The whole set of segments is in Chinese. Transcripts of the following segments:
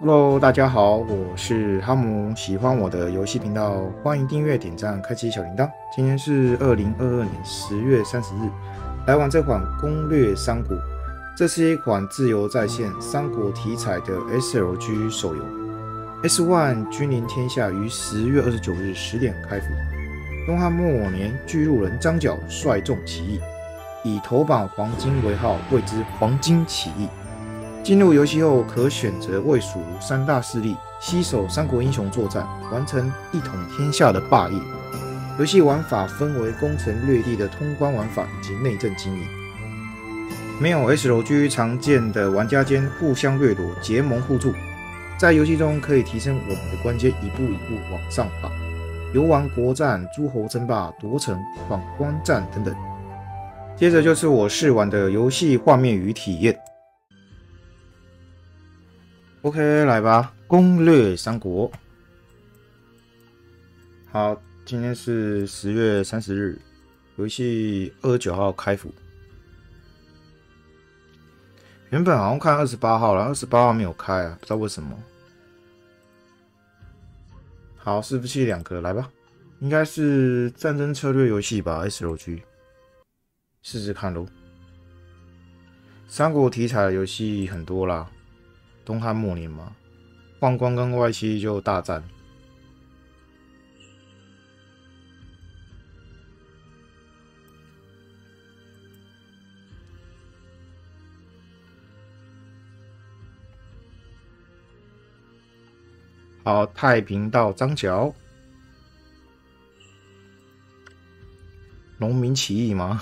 Hello，大家好，我是哈姆，喜欢我的游戏频道，欢迎订阅、点赞、开启小铃铛。今天是2022年10月30日，来玩这款攻略三国。这是一款自由在线三国题材的 SLG 手游。S1 君临天下于10月29日10点开服。东汉末年，巨鹿人张角率众起义，以头榜黄金为号，谓之黄金起义。进入游戏后，可选择魏蜀三大势力，携手三国英雄作战，完成一统天下的霸业。游戏玩法分为攻城略地的通关玩法以及内政经营，没有 SLG 常见的玩家间互相掠夺、结盟互助。在游戏中可以提升我们的关阶，一步一步往上爬，游玩国战、诸侯争霸、夺城、闯关战等等。接着就是我试玩的游戏画面与体验。OK， 来吧，攻略三国。好，今天是10月30日，游戏29号开服。原本好像看28号了，28号没有开啊，不知道为什么。好，伺服器2个，来吧，应该是战争策略游戏吧 ，SLG， 试试看咯。三国题材的游戏很多啦。东汉末年嘛，宦官跟外戚就大战。好，太平道张角，农民起义吗？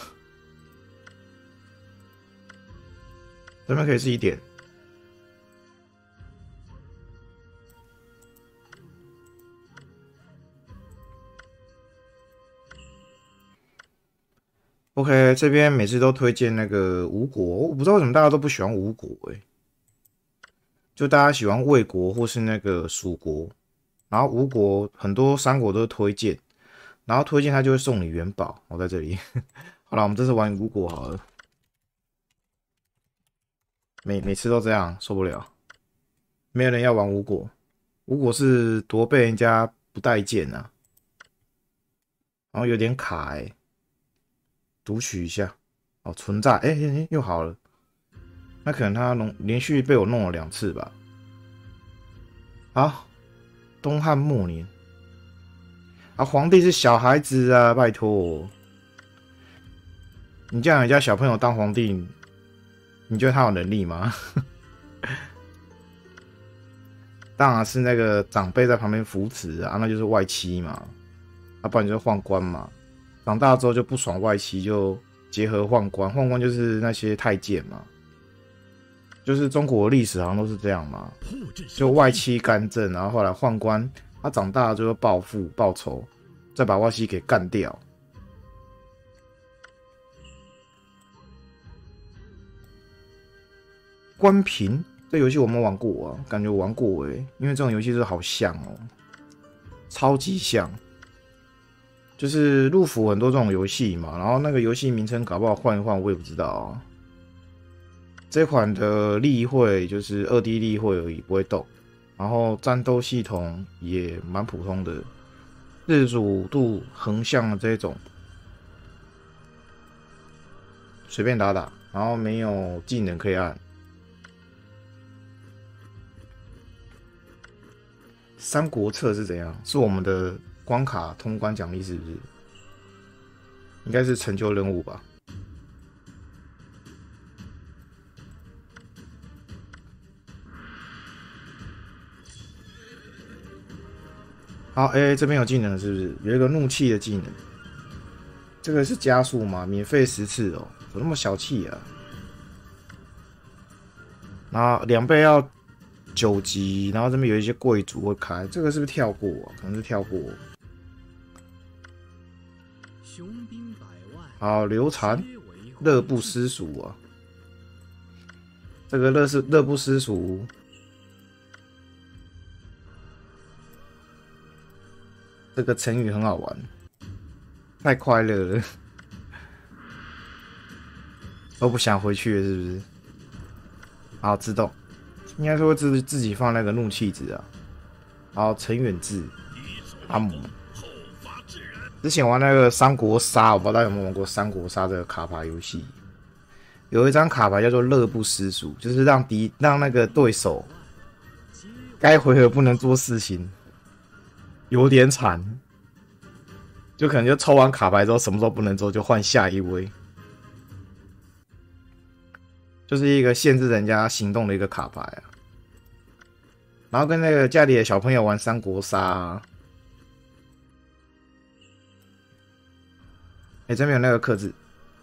这边可以自己点。OK， 这边每次都推荐那个吴国，我不知道为什么大家都不喜欢吴国就大家喜欢魏国或是那个蜀国，然后吴国很多三国都推荐，然后推荐他就会送你元宝。我在这里，好了，我们这次玩吴国好了，每次都这样，受不了，没有人要玩吴国，吴国是多被人家不待见啊，然后有点卡读取一下，哦，存在，又好了。那可能他连续被我弄了2次吧。好，东汉末年啊，皇帝是小孩子啊，拜托，你叫人家小朋友当皇帝，你觉得他有能力吗？当然是那个长辈在旁边扶持啊，那就是外戚嘛，不然就是宦官嘛。长大之后就不爽外戚，就结合宦官，宦官就是那些太监嘛。就是中国历史好像都是这样嘛，就外戚干政，然后后来宦官他长大了就会报复报仇，再把外戚给干掉。关平这游戏我没玩过啊，感觉我玩过因为这种游戏是好像超级像。就是入府很多这种游戏嘛，然后那个游戏名称搞不好换一换，我也不知道啊。这款的例会就是2D 例会而已，不会动。然后战斗系统也蛮普通的，自主度横向的这种，随便打打，然后没有技能可以按。三国策是怎样？是我们的关卡通关奖励是不是？应该是成就任务吧。好，这边有技能是不是？有一个怒气的技能，这个是加速吗？免费10次哦，怎么那么小气啊？然后2倍要9级，然后这边有一些贵族会开，这个是不是跳过啊？可能是跳过。好，刘禅，乐不思蜀啊，这个乐不思蜀。这个成语很好玩，太快乐了，都不想回去了，是不是？好，自动应该是会自己放那个怒气值啊。然后陈远志、阿姆，之前玩那个三国杀，我不知道大家有没有玩过三国杀这个卡牌游戏。有一张卡牌叫做乐不思蜀，就是让那个对手该回合不能做事情，有点惨。就可能就抽完卡牌之后，什么时候不能做，就换下一位。就是一个限制人家行动的一个卡牌啊。然后跟那个家里的小朋友玩三国杀啊。这边有那个刻字，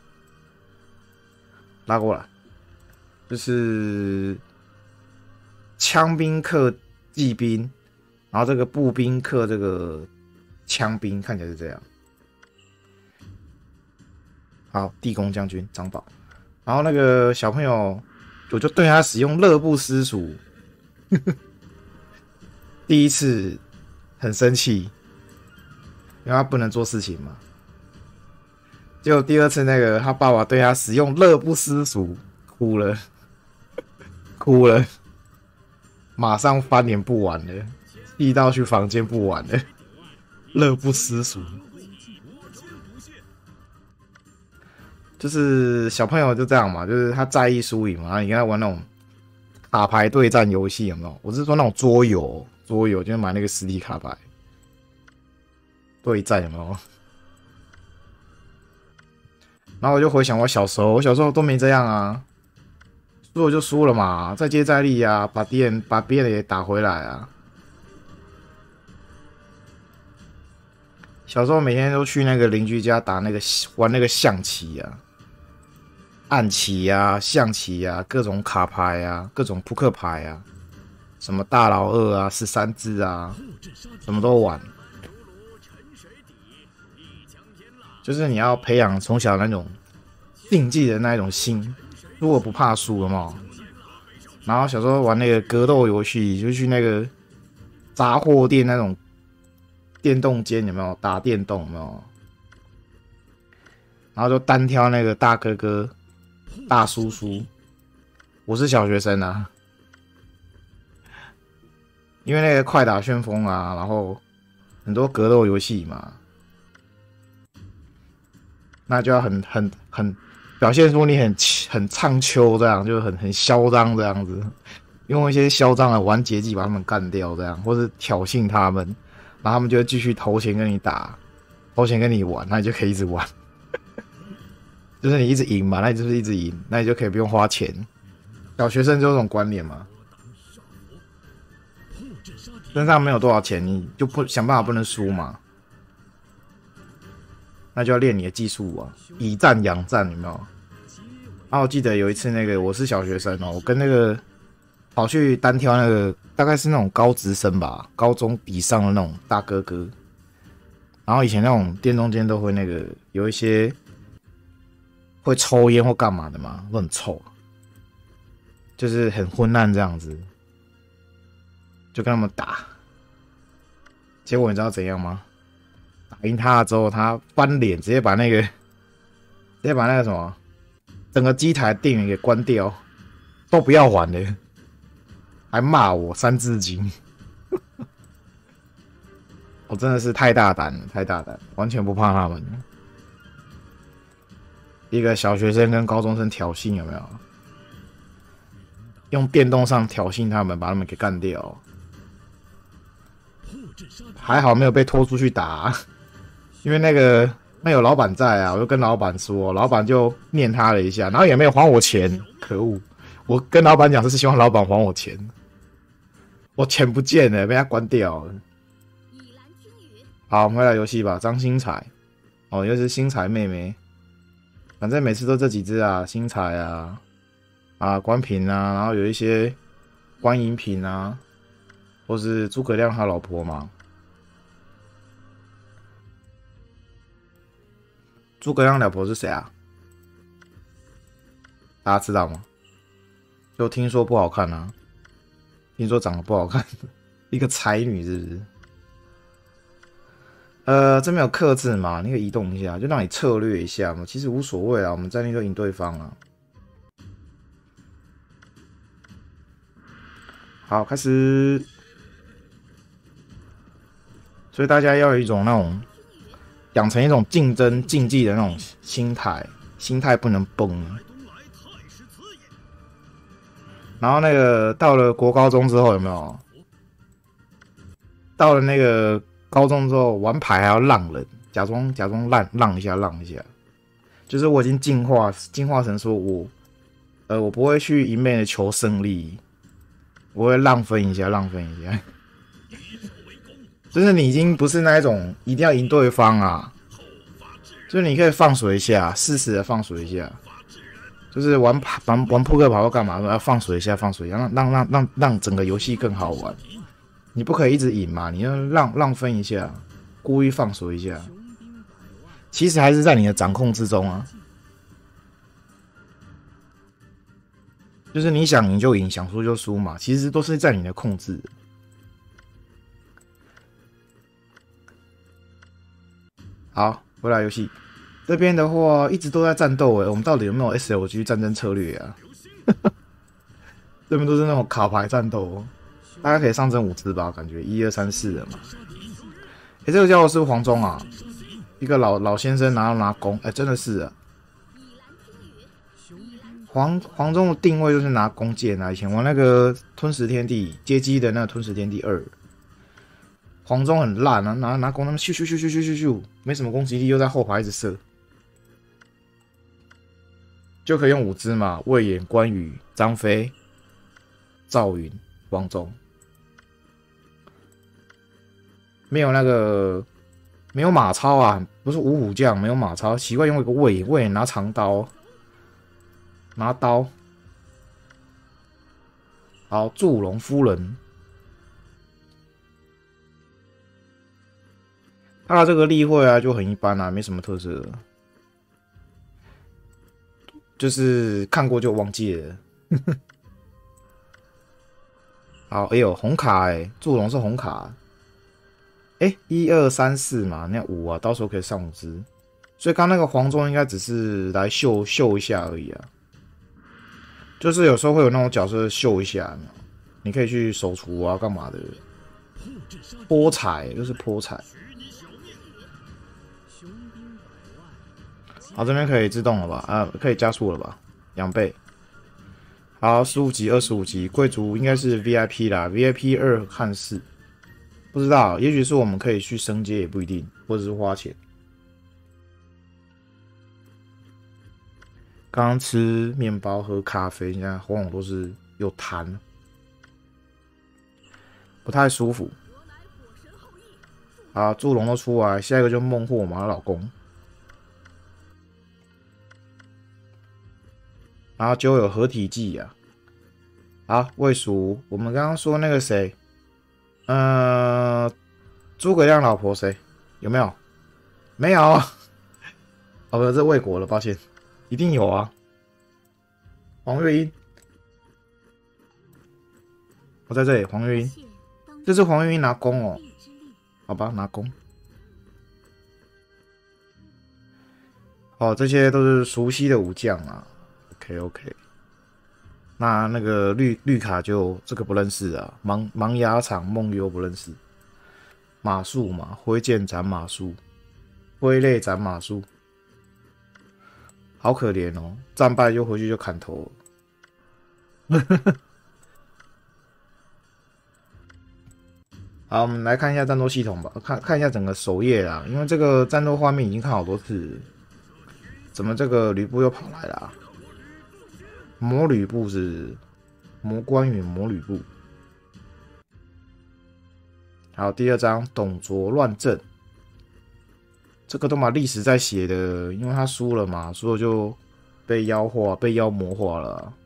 拉过来，就是枪兵克骑兵，然后这个步兵克这个枪兵，看起来是这样。好，地公将军张宝，然后那个小朋友，我就对他使用乐不思蜀，第一次很生气，因为他不能做事情嘛。结果第二次那个他爸爸对他使用乐不思蜀，哭了，哭了，马上翻脸不玩了，气到去房间不玩了，乐不思蜀。就是小朋友就这样嘛，就是他在意输赢嘛。然后你跟他玩那种卡牌对战游戏有没有？我是说那种桌游，就是买那个实体卡牌对战有没有？然后我就回想我小时候都没这样啊，输了就输了嘛，再接再厉啊，把别人也打回来啊。小时候每天都去那个邻居家玩那个象棋啊。暗棋啊、象棋啊、各种卡牌啊、各种扑克牌啊，什么大老二啊、13只啊，什么都玩。就是你要培养从小那种竞技的那一种心，如果不怕输了嘛。然后小时候玩那个格斗游戏，就去那个杂货店那种电动间有没有打电动有没有？然后就单挑那个大哥哥。大叔叔，我是小学生啊，因为那个快打旋风啊，然后很多格斗游戏嘛，那就要很表现出你很唱秋这样，就很嚣张这样子，用一些嚣张的玩节技把他们干掉这样，或是挑衅他们，然后他们就会继续投钱跟你打，投钱跟你玩，那你就可以一直玩。就是你一直赢嘛，那你就是一直赢，那你就可以不用花钱。小学生就有这种观念嘛，身上没有多少钱，你就不想办法不能输嘛，那就要练你的技术啊，以战养战，有没有？啊，我记得有一次那个我是小学生哦，我跟那个跑去单挑那个大概是那种高职生吧，高中以上的那种大哥哥，然后以前那种店中间都会那个有一些。会抽烟或干嘛的嘛，都很臭，就是很昏暗这样子，就跟他们打。结果你知道怎样吗？打赢他了之后，他翻脸，直接把那个什么，整个机台电源给关掉，都不要玩了，还骂我三字经。我真的是太大胆了，太大胆了，完全不怕他们。一个小学生跟高中生挑衅有没有？用电动上挑衅他们，把他们给干掉。还好没有被拖出去打，因为那有老板在啊，我就跟老板说，老板就念他了一下，然后也没有还我钱，可恶！我跟老板讲是希望老板还我钱，我钱不见了，被他关掉了。好，我们回来游戏吧，张新彩，哦，又是新彩妹妹。反正每次都这几只啊，新彩啊，关平啊，然后有一些关银平啊，或是诸葛亮他老婆嘛。诸葛亮老婆是谁啊？大家知道吗？就听说不好看啊，听说长得不好看，一个才女是不是？这边有克制嘛？你可以移动一下，就让你策略一下嘛。其实无所谓啊，我们战力就赢对方啊。 好，开始。所以大家要有一种那种养成一种竞争竞技的那种心态，心态不能崩。然后那个到了国高中之后有没有？到了那个高中之后玩牌还要让人，假装让一下。就是我已经进化成说我不会去一昧的求胜利，我会让分一下。就是你已经不是那一种一定要赢对方啊，就是你可以放水一下，适时的放水一下，就是玩扑克牌或干嘛，要放水一下，让整个游戏更好玩。你不可以一直赢嘛，你要让分一下，故意放水一下，其实还是在你的掌控之中啊。就是你想赢就赢，想输就输嘛，其实都是在你的控制。好，回来游戏这边的话，一直都在战斗我们到底有没有 SLG 战争策略啊？这边都是那种卡牌战斗大家可以上阵5只吧，感觉1、2、3、4的嘛。这个家伙是不是黄忠啊？一个老先生拿弓，真的是啊。黄忠的定位就是拿弓箭啊，以前玩那个吞食天地街机的那个吞食天地2，黄忠很烂啊，拿弓他们咻，没什么攻击力，又在后排一直射，就可以用5只嘛，魏延、关羽、张飞、赵云、黄忠。没有那个没有马超啊，不是五虎将，没有马超，奇怪用一个魏延拿长刀，拿刀。好，祝融夫人，他的这个例会啊就很一般啊，没什么特色的，就是看过就忘记了。好，哎呦，红卡祝融是红卡。1、2、3、4嘛，那5啊，到时候可以上5只，所以刚那个黄忠应该只是来秀一下而已啊，就是有时候会有那种角色秀一下，你可以去手厨啊，干嘛的，泼彩就是泼彩。好，这边可以自动了吧？可以加速了吧？2倍。好，15级、25级，贵族应该是 VIP 啦 ，VIP 2和4。不知道，也许是我们可以去升阶，也不一定，或者是花钱。刚刚吃面包喝咖啡，现在喉咙都是有痰，不太舒服。好，祝融都出来，下一个就孟获嘛，老公。然后就有合体技啊。好，魏蜀，我们刚刚说那个谁？诸葛亮老婆谁？有没有？没有。哦，不是，这魏国了，抱歉，一定有啊。黄月英，我在这里。黄月英，这是黄月英拿弓哦。好吧，拿弓。哦，这些都是熟悉的武将啊。OK。那个绿卡就这个不认识啊，盲牙场梦幽不认识，马术嘛，挥剑斩马术，挥泪斩马术，好可怜哦，战败就回去就砍头了。好，我们来看一下战斗系统吧，看一下整个首页啦，因为这个战斗画面已经看好多次，怎么这个吕布又跑来了啊？魔吕布是魔关羽魔吕布。好，第2章董卓乱阵，这个都把历史在写的，因为他输了嘛，输了就被妖化、被妖魔化了啊。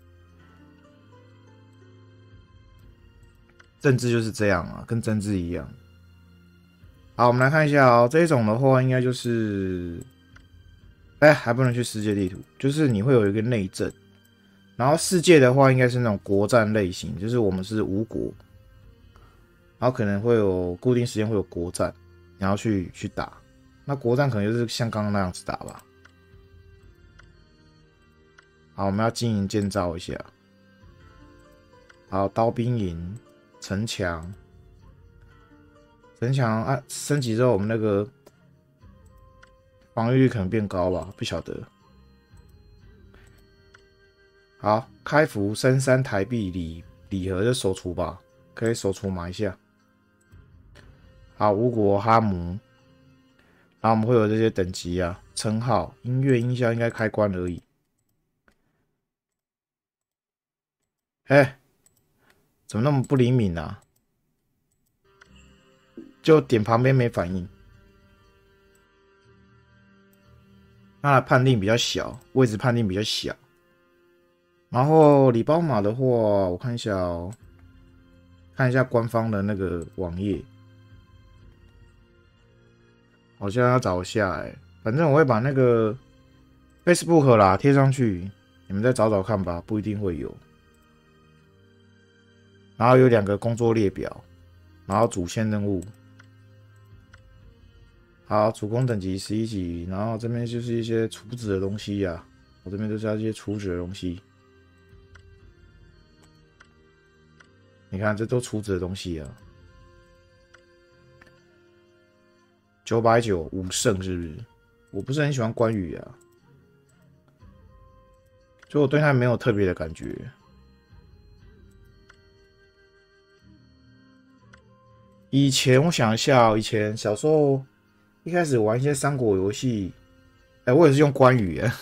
政治就是这样啊，跟政治一样。好，我们来看一下哦，这一种的话应该就是，还不能去世界地图，就是你会有一个内政。然后世界的话，应该是那种国战类型，就是我们是5国，然后可能会有固定时间会有国战，然后去打。那国战可能就是像刚刚那样子打吧。好，我们要经营建造一下。 好，刀兵营、城墙，城墙啊，升级之后我们那个防御力可能变高吧，不晓得。好，开服升3台币礼盒就首出吧，可以首出买一下。好，吴国哈姆，然后我们会有这些等级啊，称号、音乐、音效应该开关而已。哎，怎么那么不灵敏啊？就点旁边没反应。它的判定比较小，位置判定比较小。然后礼包码的话，我看一下哦，看一下官方的那个网页，好像要找一下哎。反正我会把那个 Facebook 啦贴上去，你们再找找看吧，不一定会有。然后有2个工作列表，然后主线任务。好，主攻等级11级，然后这边就是一些储值的东西啊，我这边都是要一些储值的东西。你看，这都储值的东西啊。990 5胜是不是？我不是很喜欢关羽啊，就我对他没有特别的感觉。以前我想一下，以前小时候一开始玩一些三国游戏，我也是用关羽啊。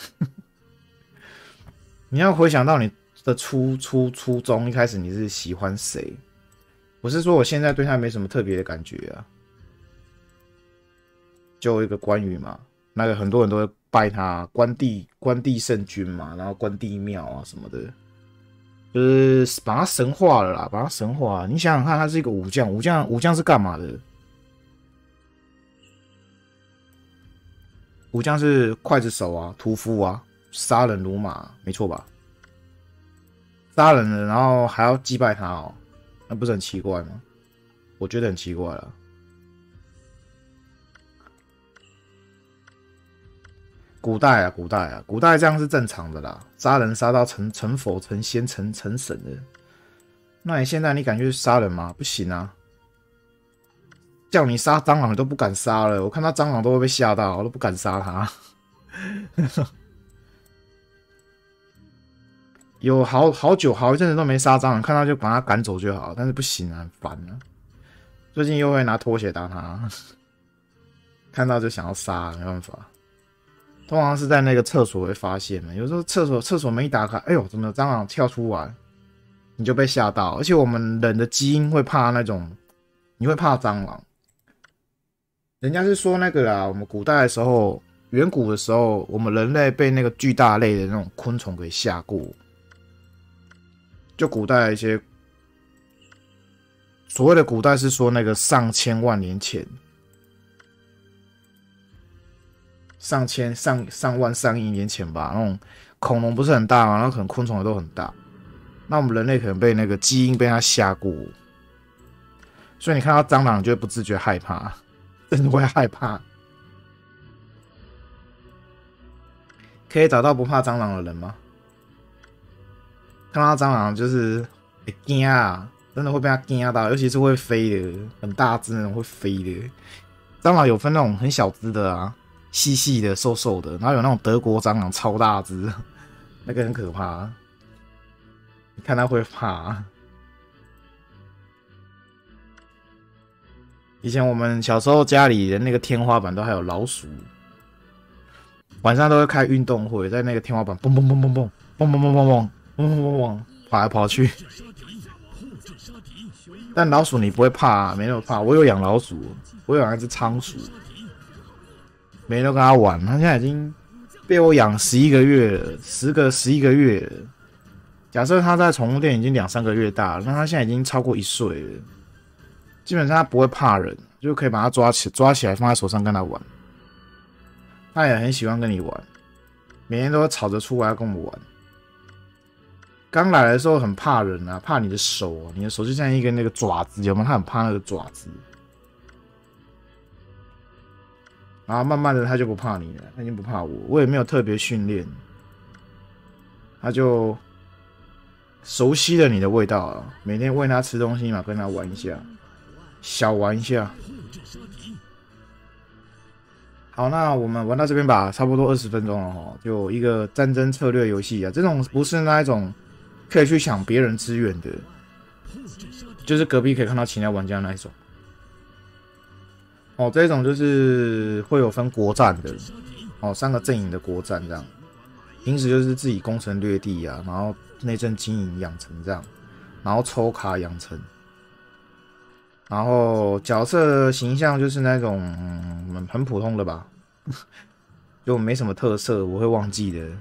你要回想到你的初衷，一开始你是喜欢谁？我是说我现在对他没什么特别的感觉啊，就一个关羽嘛，那个很多人都会拜他关帝圣君嘛，然后关帝庙啊什么的，就是把他神化了啦，把他神化了。你想想看，他是一个武将，武将是干嘛的？武将是刽子手啊，屠夫啊，杀人如麻，没错吧？杀人了，然后还要祭拜他哦，那不是很奇怪吗？我觉得很奇怪了。古代这样是正常的啦，杀人杀到成佛、成仙、成神的。那你现在你敢去杀人吗？不行啊！叫你杀蟑螂你都不敢杀了，我看到蟑螂都会被吓到，我都不敢杀它。有好一阵子都没杀蟑螂，看到就把它赶走就好，但是不行啊，很烦啊。最近又会拿拖鞋打它，看到就想要杀，没办法。通常是在那个厕所会发现的，有时候厕所门一打开，哎呦，怎么有蟑螂跳出来，你就被吓到。而且我们人的基因会怕那种，你会怕蟑螂。人家是说那个啦，我们古代的时候，远古的时候，我们人类被那个巨大类的那种昆虫给吓过。就古代一些所谓的古代是说那个上千万年前。上万上亿年前吧，那种恐龙不是很大嘛，然后可能昆虫也都很大。那我们人类可能被那个基因被它吓过，所以你看到蟑螂就会不自觉害怕，真的会害怕。可以找到不怕蟑螂的人吗？看到蟑螂就是会惊啊，真的会被它惊到，尤其是会飞的，很大只那种会飞的。蟑螂有分那种很小只的啊。细细的、瘦瘦的，然后有那种德国蟑螂超大只，那个很可怕。你看它会怕。以前我们小时候家里的那个天花板都还有老鼠，晚上都会开运动会，在那个天花板蹦蹦蹦蹦蹦蹦蹦蹦蹦蹦蹦蹦蹦蹦跑来跑去。但老鼠你不会怕啊，没那么怕。我有养老鼠，我有养一只仓鼠。每天都跟他玩，他现在已经被我养11个月了，11个月了。假设他在宠物店已经2、3个月大了，那他现在已经超过1岁了。基本上他不会怕人，就可以把他抓起来放在手上跟他玩。他也很喜欢跟你玩，每天都吵着出来要跟我们玩。刚来的时候很怕人啊，怕你的手啊，你的手就像一个那个爪子，有没有？他很怕那个爪子。然后慢慢的他就不怕你了，他已经不怕我，我也没有特别训练，他就熟悉了你的味道啊，每天喂它吃东西嘛，跟它玩一下，小玩一下。好，那我们玩到这边吧，差不多20分钟了哈，就一个战争策略游戏啊，这种不是那一种可以去抢别人资源的，就是隔壁可以看到其他玩家那一种。哦，这种就是会有分国战的，哦，3个阵营的国战这样。平时就是自己攻城略地啊，然后内政经营养成这样，然后抽卡养成。然后角色形象就是那种很普通的吧，就没什么特色，我会忘记的。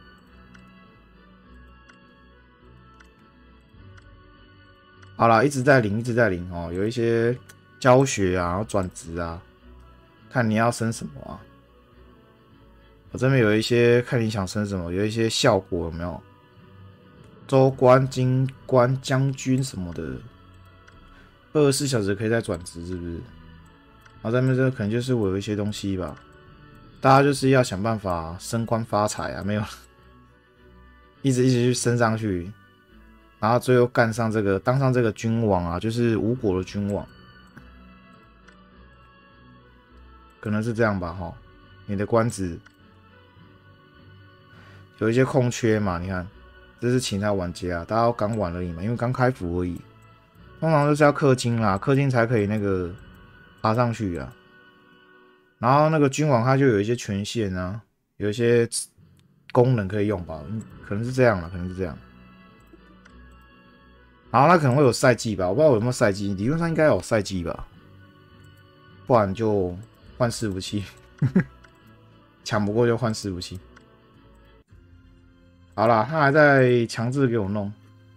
好啦，一直在领，一直在领哦，有一些教学啊，然后转职啊，看你要升什么啊。我这边有一些看你想升什么，有一些效果有没有？州官、京官、将军什么的。24小时可以再转职，是不是？然后在那边这可能就是我有一些东西吧，大家就是要想办法升官发财啊，没有，一直去升上去，然后最后干上这个，当上这个君王啊，就是吴国的君王，可能是这样吧，哈。你的官职有一些空缺嘛，你看，这是其他玩家，大家刚玩而已嘛，因为刚开服而已。通常都是要氪金啦，氪金才可以那个爬上去啊。然后那个君王他就有一些权限啊，有一些功能可以用吧，可能是这样啦，可能是这样。然后他可能会有赛季吧，我不知道有没有赛季，理论上应该有赛季吧，不然就换伺服器，抢不过就换伺服器。好啦，他还在强制给我弄。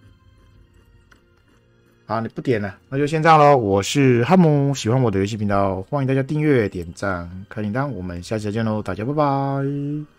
好，你不点了，那就先这样咯。我是哈姆，喜欢我的游戏频道，欢迎大家订阅、点赞、开铃铛。我们下期再见喽，大家拜拜。